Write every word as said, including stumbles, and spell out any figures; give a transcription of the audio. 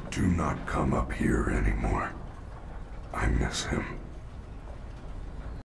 Do not come up here anymore. I miss him.